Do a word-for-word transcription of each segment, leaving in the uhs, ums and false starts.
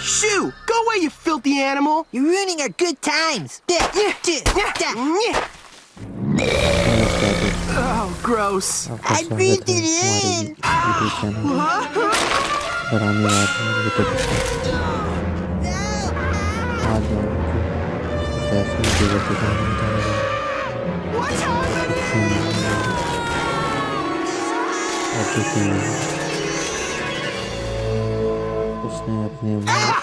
Shoo! Go away, you filthy animal! You're ruining our good times. Oh, gross. I breathed it in. What's happening? उसने अपने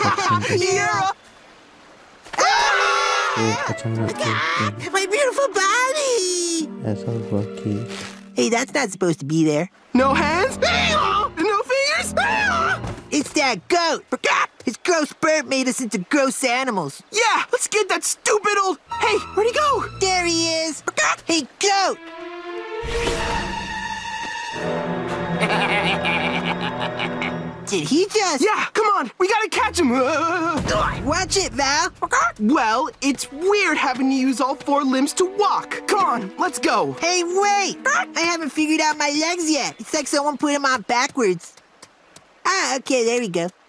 My beautiful body! ऐसा हुआ कि Hey, that's not supposed to be there. No hands? No fingers? It's that goat. His gross burp made us into gross animals. Yeah, let's get that stupid old... Hey, where'd he go? There he is. Hey, goat. Did he just... Yeah, come on, we gotta catch him. Watch it, Val. Well, it's weird having to use all four limbs to walk. Come on, let's go. Hey, wait. I haven't figured out my legs yet. It's like someone put them on backwards. Ah, okay, there we go.